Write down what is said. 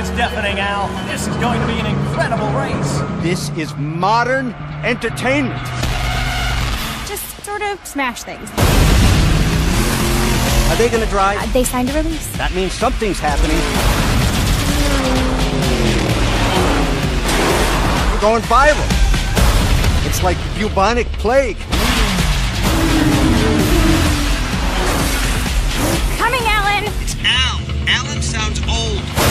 it's deafening, Al. This is going to be an incredible race. This is modern entertainment. Just sort of smash things. Are they gonna drive? They signed a release. That means something's happening. We're going viral. It's like bubonic plague. Coming, Alan! It's Al. Alan sounds old.